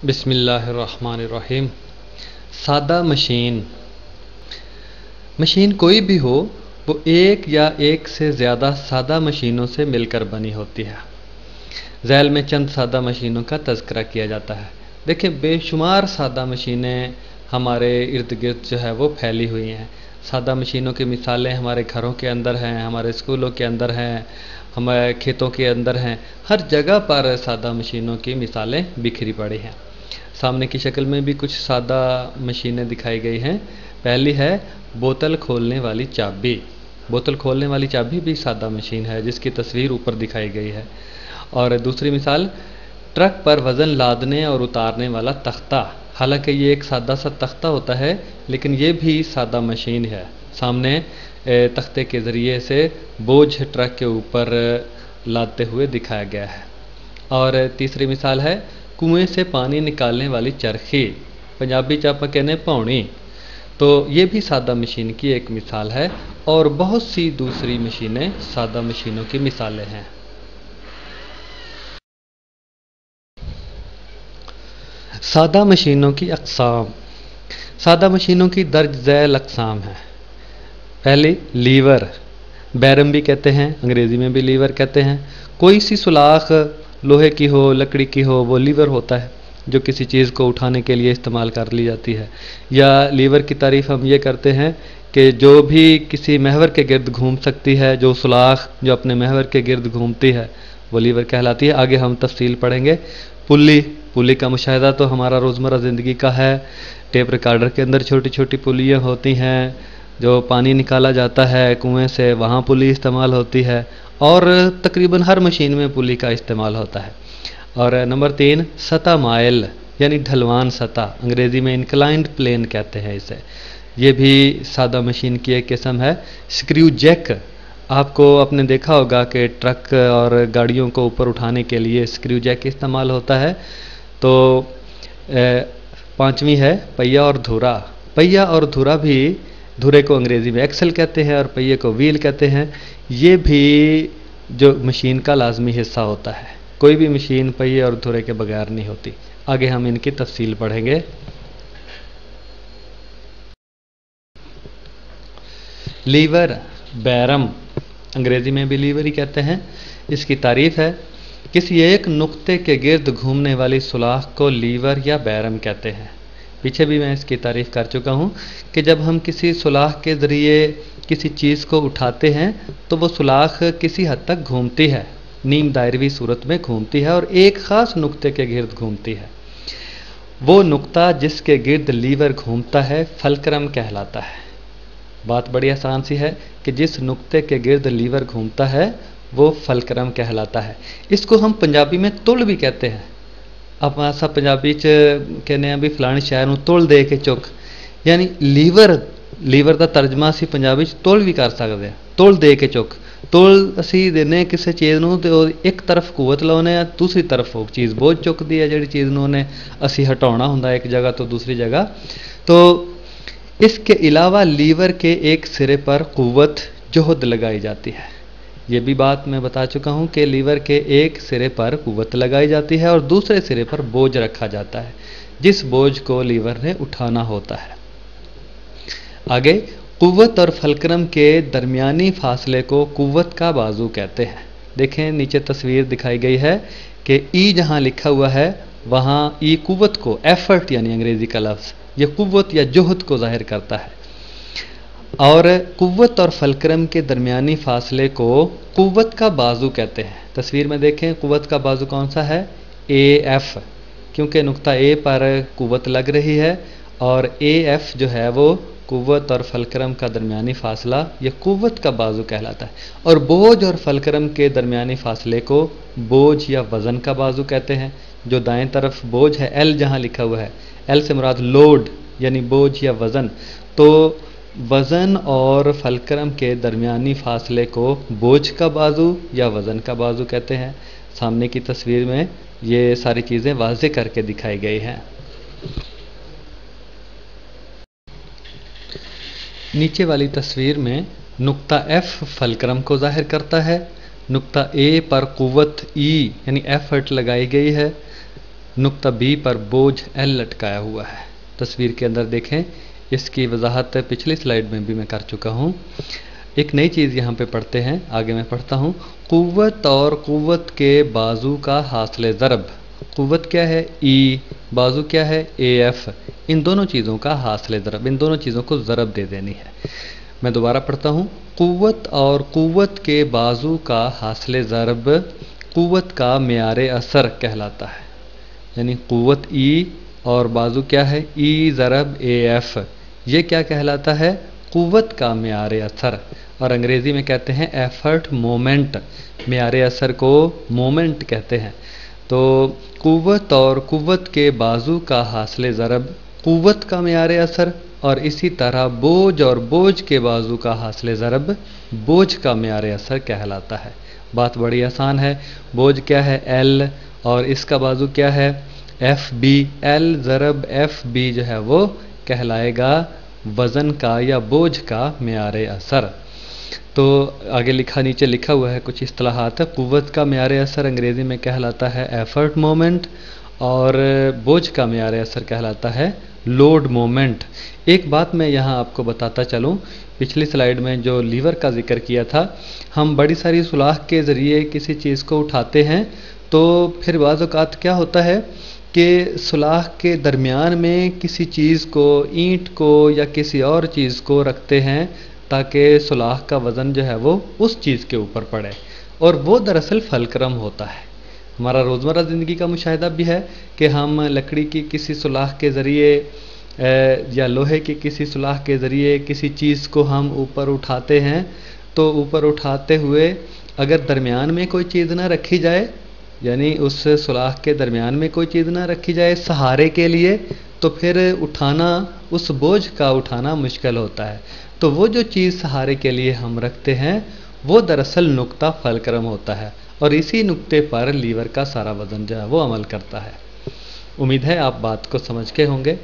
बिस्मिल्लाहिर्रहमानिर्रहीम। सादा machine. Machine कोई भी हो वो एक या एक से ज़्यादा सादा मशीनों से मिलकर बनी होती है। ज़ैल में चंद सादा मशीनों का तज़किरा किया जाता है। देखिए, बेशुमार सादा मशीनें हमारे इर्द गिर्द जो है वो फैली हुई हैं। सादा मशीनों की मिसालें हमारे घरों के अंदर हैं, हमारे स्कूलों के अंदर हैं, हमारे खेतों के अंदर हैं। हर जगह पर सादा मशीनों की मिसालें बिखरी पड़ी हैं। सामने की शक्ल में भी कुछ सादा मशीनें दिखाई गई हैं। पहली है बोतल खोलने वाली चाबी। बोतल खोलने वाली चाबी भी सादा मशीन है जिसकी तस्वीर ऊपर दिखाई गई है। और दूसरी मिसाल ट्रक पर वज़न लादने और उतारने वाला तख्ता। हालांकि ये एक सादा सा तख्ता होता है लेकिन ये भी सादा मशीन है। सामने तख्ते के ज़रिए से बोझ ट्रक के ऊपर लादते हुए दिखाया गया है। और तीसरी मिसाल है कुएं से पानी निकालने वाली चरखी। पंजाबी च आपां कहने पौनी। तो ये भी सादा मशीन की एक मिसाल है और बहुत सी दूसरी मशीनें सादा मशीनों की मिसालें हैं। सादा मशीनों की अक़साम। सादा मशीनों की दर्ज ज़ैल अक़साम है। पहली लीवर, बैरम भी कहते हैं, अंग्रेज़ी में भी लीवर कहते हैं। कोई सी सुलाख लोहे की हो, लकड़ी की हो, वो लीवर होता है जो किसी चीज़ को उठाने के लिए इस्तेमाल कर ली जाती है। या लीवर की तारीफ़ हम ये करते हैं कि जो भी किसी महवर के गिर्द घूम सकती है, जो सुलाख जो अपने महवर के गिर्द घूमती है वो लीवर कहलाती है। आगे हम तफसील पढ़ेंगे। पुल्ली, पुल्ली का मुशाहिदा तो हमारा रोज़मर्रा ज़िंदगी का है। टेप रिकॉर्डर के अंदर छोटी छोटी पुलियाँ होती हैं, जो पानी निकाला जाता है कुएं से, वहाँ पुली इस्तेमाल होती है। और तकरीबन हर मशीन में पुली का इस्तेमाल होता है। और नंबर 3 सतह माइल यानी ढलवान सतह, अंग्रेज़ी में इंक्लाइंड प्लेन कहते हैं इसे। ये भी सादा मशीन की एक किस्म है। स्क्रू जैक, आपको आपने देखा होगा कि ट्रक और गाड़ियों को ऊपर उठाने के लिए स्क्रू जैक इस्तेमाल होता है। तो पांचवी है पहिया और धुरा। पहिया और धुरा भी, धुरे को अंग्रेज़ी में एक्सल कहते हैं और पहिए को व्हील कहते हैं। ये भी जो मशीन का लाजमी हिस्सा होता है। कोई भी मशीन पहिए और धुरे के बगैर नहीं होती। आगे हम इनकी तफसील पढ़ेंगे। लीवर, बैरम, अंग्रेज़ी में भी लीवर ही कहते हैं। इसकी तारीफ़ है किसी एक नुक्ते के गिर्द घूमने वाली सुलाख को लीवर या बैरम कहते हैं। पीछे भी मैं इसकी तारीफ़ कर चुका हूँ कि जब हम किसी सुलाख के ज़रिए किसी चीज़ को उठाते हैं तो वो सुलाख किसी हद तक घूमती है, नीम दायरवी सूरत में घूमती है और एक ख़ास नुक्ते के गिर्द घूमती है। वो नुक्ता जिसके गिर्द लीवर घूमता है फलक्रम कहलाता है। बात बड़ी आसान सी है कि जिस नुक्ते के गिर्द लीवर घूमता है वो फलक्रम कहलाता है। इसको हम पंजाबी में तुल भी कहते हैं। आप असा पंजाबी च कहने हैं भी फलाने शहर नूं तुल दे के चुक, यानी लीवर का तर्जमा असी पंजाबी च तुल भी कर सकते हैं। तुल दे के चुक, तुल असी देने किसी चीज़ नूं ते एक तरफ कुवत लाउने आ, दूसरी तरफ वो चीज़ बोझ चुकती है जिहड़ी चीज़ नूं उन्हें असी हटाउणा हुंदा एक जगह तो दूसरी जगह। तो इसके अलावा लीवर के एक सिरे पर कुव्वत जोहद लगाई जाती है। ये भी बात मैं बता चुका हूँ कि लीवर के एक सिरे पर कुव्वत लगाई जाती है और दूसरे सिरे पर बोझ रखा जाता है जिस बोझ को लीवर ने उठाना होता है। आगे कुव्वत और फलक्रम के दरमियानी फासले को कुव्वत का बाजू कहते हैं। देखें नीचे तस्वीर दिखाई गई है कि ई जहाँ लिखा हुआ है वहाँ ई कुव्वत को, एफर्ट यानी अंग्रेज़ी का लफ्ज़, ये कुव्वत या जोहद को ज़ाहिर करता है। और कुव्वत और फलक्रम के दरमियानी फासले को कुव्वत का बाजू कहते हैं। तस्वीर में देखें कुव्वत का बाजू कौन सा है, AF, क्योंकि नुक्ता A पर कुव्वत लग रही है और AF जो है वो कुव्वत और फलक्रम का दरमियानी फासला, ये कुव्वत का बाजू कहलाता है। और बोझ और फलक्रम के दरमियानी फासले को बोझ या वज़न का बाजू कहते हैं। जो दाएं तरफ बोझ है, L जहाँ लिखा हुआ है, L से मुराद लोड यानी बोझ या वज़न। तो वज़न और फलक्रम के दरमियानी फासले को बोझ का बाजू या वज़न का बाजू कहते हैं। सामने की तस्वीर में ये सारी चीज़ें वाज़े करके दिखाई गई हैं। नीचे वाली तस्वीर में नुक्ता F फलक्रम को ज़ाहिर करता है। नुक्ता A पर कुव्वत E यानी एफर्ट लगाई गई है। नुक्ता बी पर बोझ एल लटकाया हुआ है। तस्वीर के अंदर देखें, इसकी वजाहत पिछली स्लाइड में भी मैं कर चुका हूँ। एक नई चीज़ यहाँ पे पढ़ते हैं, आगे मैं पढ़ता हूँ। कुव्वत और कुव्वत के बाजू का हासिल ज़रब, कुव्वत क्या है ई, बाजू क्या है ए एफ, इन दोनों चीज़ों का हासिल ज़रब, इन दोनों चीज़ों को ज़रब दे देनी है। मैं दोबारा पढ़ता हूँ। कुव्वत और कुव्वत के बाजू का हासिल ज़रब कुव्वत का मेयारे असर कहलाता है। यानी कुव्वत ई और बाजू क्या है ई ज़रब ए एफ, ये क्या कहलाता है कुव्वत का मेयारे असर, और अंग्रेज़ी में कहते हैं एफर्ट मोमेंट। मेयारे असर को मोमेंट कहते हैं। तो कुव्वत और कुव्वत के बाजू का हासिल ज़रब कुव्वत का मेयारे असर, और इसी तरह बोझ और बोझ के बाजू का हासिल ज़रब बोझ का मेयारे असर कहलाता है। बात बड़ी आसान है। बोझ क्या है एल, और इसका बाजू क्या है एफ बी, एल ज़रब एफ बी जो है वो कहलाएगा वज़न का या बोझ का मेयारे असर। तो आगे लिखा, नीचे लिखा हुआ है कुछ इस्तिलाहात। कुव्वत का मेयारे असर अंग्रेज़ी में कहलाता है एफर्ट मोमेंट, और बोझ का मेयारे असर कहलाता है लोड मोमेंट। एक बात मैं यहाँ आपको बताता चलूँ, पिछली स्लाइड में जो लीवर का जिक्र किया था, हम बड़ी सारी सुलाख के ज़रिए किसी चीज़ को उठाते हैं, तो फिर बाज़ औक़ात क्या होता है कि सुलाख के दरमियान में किसी चीज़ को, ईंट को या किसी और चीज़ को रखते हैं ताकि सुलाख का वज़न जो है वो उस चीज़ के ऊपर पड़े, और वो दरअसल फलक्रम होता है। हमारा रोज़मर्रा ज़िंदगी का मुशाहिदा भी है कि हम लकड़ी की किसी सुलाख के ज़रिए या लोहे की किसी सुलाख के ज़रिए किसी चीज़ को हम ऊपर उठाते हैं, तो ऊपर उठाते हुए अगर दरमियान में कोई चीज़ ना रखी जाए, यानी उस सुलाख के दरमियान में कोई चीज़ ना रखी जाए सहारे के लिए, तो फिर उठाना, उस बोझ का उठाना मुश्किल होता है। तो वो जो चीज़ सहारे के लिए हम रखते हैं वो दरअसल नुक्ता फलक्रम होता है, और इसी नुक्ते पर लीवर का सारा वज़न जो है वो अमल करता है। उम्मीद है आप बात को समझ के होंगे।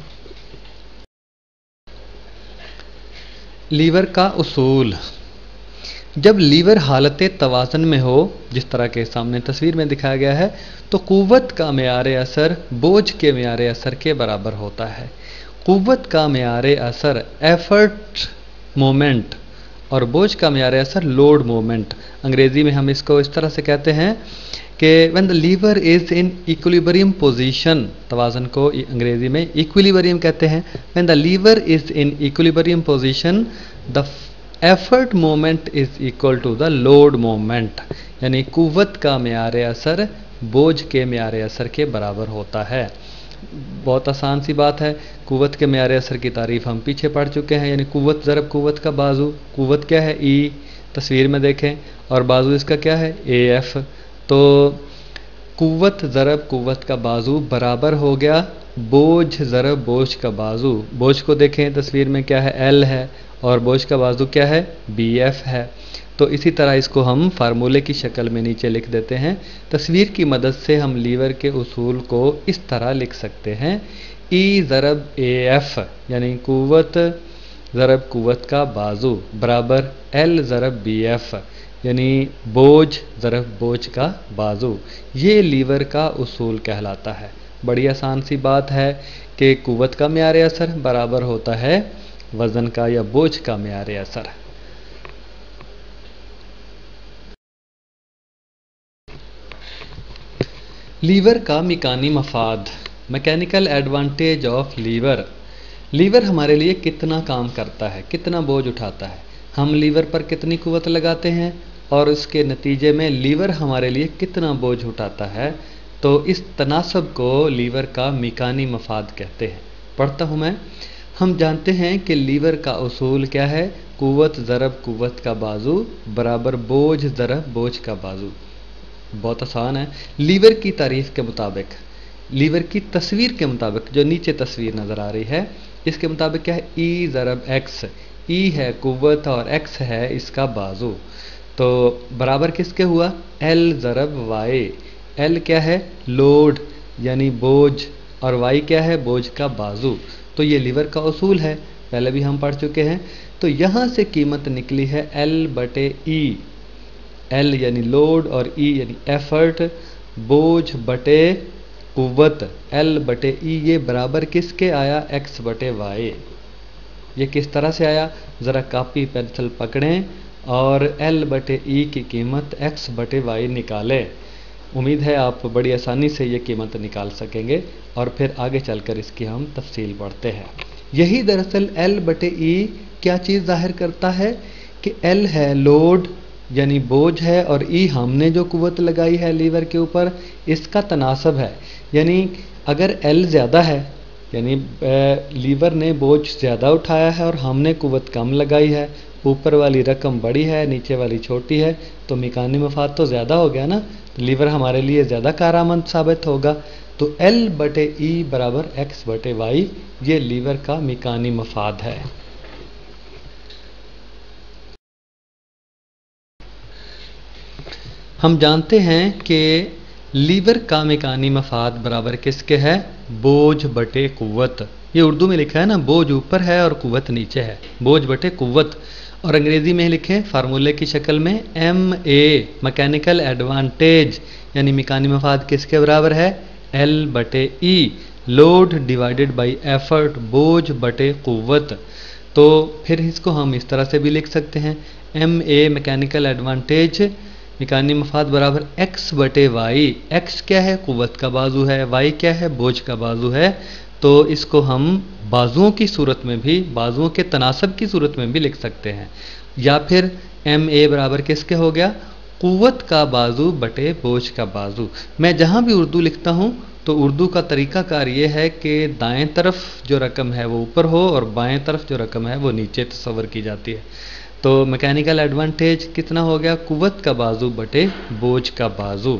लीवर का उसूल। जब लीवर हालत तवाज़न में हो, जिस तरह के सामने तस्वीर में दिखाया गया है, तो कुव्वत का मेयारे असर बोझ के मेयारे असर के बराबर होता है। कुव्वत का मेयारे असर एफर्ट मोमेंट, और बोझ का मेयारे असर लोड मोमेंट। अंग्रेज़ी में हम इसको इस तरह से कहते हैं कि when the lever is in equilibrium position, तवाज़न को अंग्रेज़ी में इक्विलिब्रियम कहते हैं। When the lever is in equilibrium position the effort moment is equal to the load moment, यानी कुव्वत का मेयारे असर बोझ के मेयारे असर के बराबर होता है। बहुत आसान सी बात है। कुव्वत के मेयारे असर की तारीफ़ हम पीछे पढ़ चुके हैं, यानी कुव्वत ज़रब कुव्वत का बाजू, कुव्वत क्या है ई, तस्वीर में देखें, और बाजू इसका क्या है ए एफ। तो कुव्वत ज़रब कुव्वत का बाजू बराबर हो गया बोझ ज़रब बोझ का बाजू। बोझ को देखें, तस्वीर में क्या है एल है, और बोझ का बाजू क्या है बी एफ है। तो इसी तरह इसको हम फार्मूले की शक्ल में नीचे लिख देते हैं। तस्वीर की मदद से हम लीवर के उसूल को इस तरह लिख सकते हैं, ई ज़रब ए एफ, यानी कुव्वत ज़रब कुव्वत का बाजू बराबर एल ज़रब बी एफ, यानी बोझ ज़रब बोझ का बाजू। ये लीवर का उसूल कहलाता है। बड़ी आसान सी बात है कि कुव्वत का मेयारे असर बराबर होता है वज़न का या बोझ का मेयारे असर। लीवर का मिकानी मफाद, mechanical advantage of lever. Lever हमारे लिए कितना काम करता है, कितना बोझ उठाता है, हम लीवर पर कितनी कुव्वत लगाते हैं, और इसके नतीजे में लीवर हमारे लिए कितना बोझ उठाता है, तो इस तनासब को लीवर का मिकानी मफाद कहते हैं। पढ़ता हूँ मैं। हम जानते हैं कि लीवर का उसूल क्या है, कुव्वत ज़रब कुव्वत का बाजू बराबर बोझ ज़रब बोझ का बाजू। बहुत आसान है। लीवर की तारीफ़ के मुताबिक, लीवर की तस्वीर के मुताबिक, जो नीचे तस्वीर नज़र आ रही है, इसके मुताबिक क्या है ई ज़रब एक्स, ई है कुव्वत और एक्स है इसका बाजू, तो बराबर किसके हुआ एल ज़रब वाई। एल क्या है लोड यानी बोझ, और वाई क्या है बोझ का बाजू। तो ये लीवर का उसूल है, पहले भी हम पढ़ चुके हैं। तो यहाँ से कीमत निकली है एल बटे ई, एल यानी लोड और ई यानी एफर्ट, बोझ बटे कुव्वत L बटे E ये बराबर किसके आया? X बटे Y। ये किस तरह से आया? ज़रा कापी पेंसिल पकड़ें और L बटे E की कीमत X बटे Y निकालें। उम्मीद है आप बड़ी आसानी से ये कीमत निकाल सकेंगे और फिर आगे चलकर इसकी हम तफसील पढ़ते हैं। यही दरअसल L बटे E क्या चीज़ जाहिर करता है कि L है लोड यानी बोझ है और E हमने जो कुव्वत लगाई है लीवर के ऊपर इसका तनासब है। यानी अगर L ज़्यादा है यानी लीवर ने बोझ ज़्यादा उठाया है और हमने कुव्वत कम लगाई है, ऊपर वाली रकम बड़ी है नीचे वाली छोटी है, तो मिकानी मफाद तो ज़्यादा हो गया ना, तो लीवर हमारे लिए ज़्यादा कारआमद साबित होगा। तो L बटे E बराबर X बटे Y ये लीवर का मिकानी मफाद है। हम जानते हैं कि लीवर का मिकानी मफाद बराबर किसके है? बोझ बटे कुव्वत। ये उर्दू में लिखा है ना, बोझ ऊपर है और कुव्वत नीचे है, बोझ बटे कुव्वत। और अंग्रेज़ी में लिखे फार्मूले की शक्ल में MA मैकेनिकल एडवांटेज यानी मिकानी मफाद किसके बराबर है? L बटे E load divided by effort बोझ बटे कुव्वत। तो फिर इसको हम इस तरह से भी लिख सकते हैं MA मैकेनिकल एडवांटेज मिकानी मफाद बराबर X बटे Y। X क्या है? कुव्वत का बाजू है, Y क्या है? बोझ का बाजू है। तो इसको हम बाजुओं की सूरत में भी, बाजुओं के तनासब की सूरत में भी लिख सकते हैं। या फिर MA बराबर किसके हो गया? कुव्वत का बाजू बटे बोझ का बाजू। मैं जहाँ भी उर्दू लिखता हूँ तो उर्दू का तरीक़ाकार ये है कि दाएं तरफ जो रकम है वो ऊपर हो और बाएं तरफ जो रकम है वो नीचे तस्वर की जाती है। तो मैकेनिकल एडवांटेज कितना हो गया? कुव्वत का बाजू बटे बोझ का बाजू।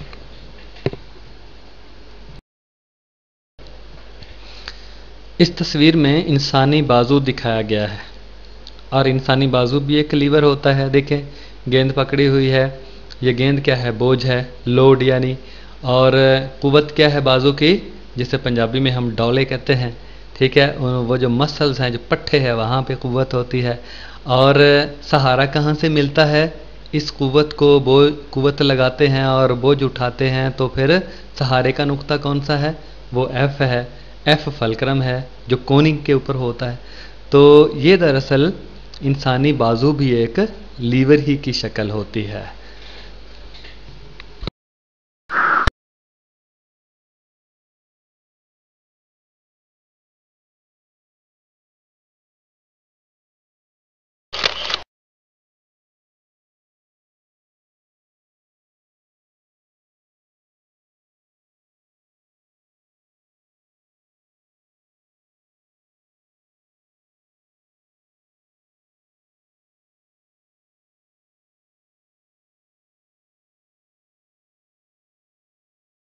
इस तस्वीर में इंसानी बाजू दिखाया गया है और इंसानी बाजू भी एक लीवर होता है। देखें गेंद पकड़ी हुई है, ये गेंद क्या है? बोझ है, लोड यानी। और कुव्वत क्या है बाजू की? जिसे पंजाबी में हम डौले कहते हैं, ठीक है। वो जो मसल्स हैं, जो पट्टे हैं, वहाँ पे कुव्वत होती है। और सहारा कहाँ से मिलता है? इस कुव्वत को कुव्वत लगाते हैं और बोझ उठाते हैं तो फिर सहारे का नुक्ता कौन सा है? वो F है। F फलक्रम है जो कोनिंग के ऊपर होता है। तो ये दरअसल इंसानी बाजू भी एक लीवर ही की शक्ल होती है।